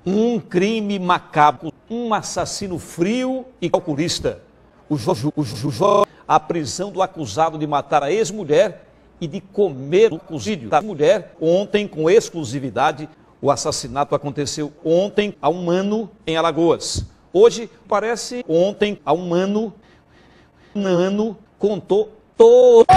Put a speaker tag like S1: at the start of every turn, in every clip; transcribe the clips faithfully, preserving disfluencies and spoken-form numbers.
S1: Um crime macabro, um assassino frio e calculista. O Jojo, o Jojo, a prisão do acusado de matar a ex-mulher e de comer o cozídio da mulher ontem com exclusividade. O assassinato aconteceu ontem há um ano em Alagoas. Hoje parece ontem há um ano, um ano contou todo.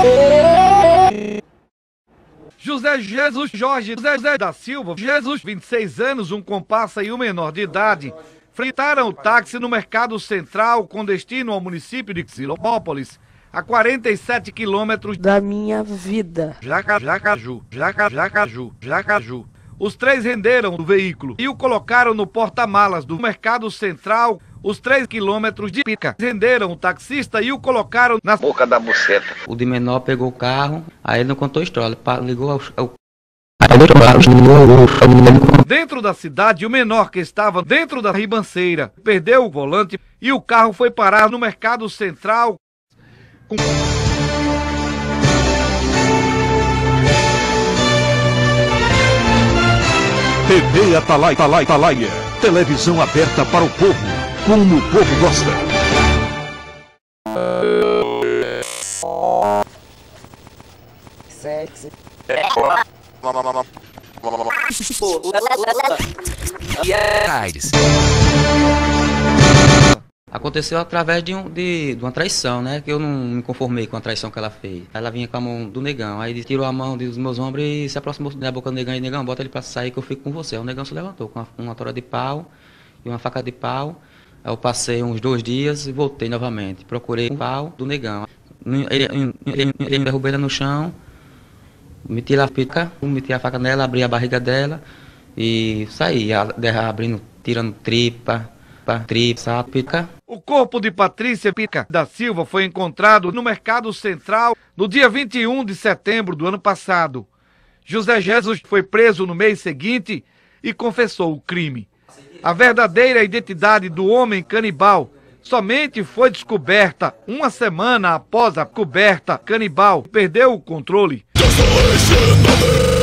S2: José Jesus Jorge José da Silva Jesus, vinte e seis anos, um comparsa e um menor de idade, fretaram o táxi no Mercado Central com destino ao município de Xilopópolis, a quarenta e sete quilômetros
S3: da minha vida.
S2: Jaca, Jacaju, Jaca, Jacaju, Jacaju. Os três renderam o veículo e o colocaram no porta-malas do Mercado Central. Os três quilômetros de pica renderam o taxista e o colocaram na boca da buceta.
S4: O de menor pegou o carro, aí ele não contou a história, ele ligou ao... ao...
S2: Dentro da cidade, o menor, que estava dentro da ribanceira, perdeu o volante e o carro foi parar no Mercado Central. Com...
S5: T V Atalaia, Atalaia, Atalaia, televisão aberta para o povo, como o povo gosta.
S3: Sexy.
S4: Aconteceu através de, um, de, de uma traição, né? Que eu não me conformei com a traição que ela fez. Ela vinha com a mão do negão, aí ele tirou a mão dos meus ombros e se aproximou da boca do negão. E negão, bota ele pra sair que eu fico com você. Aí o negão se levantou com uma, uma tora de pau e uma faca de pau. Aí eu passei uns dois dias e voltei novamente. Procurei um pau do negão. Ele, ele, ele, ele me derrubou ela no chão, meti a pica, meti a faca nela, abri a barriga dela e saí, abrindo, tirando tripa, tripa, pica.
S2: O corpo de Patrícia Pica da Silva foi encontrado no Mercado Central no dia vinte e um de setembro do ano passado. José Jesus foi preso no mês seguinte e confessou o crime. A verdadeira identidade do homem canibal somente foi descoberta uma semana após a coberta canibal. Perdeu o controle.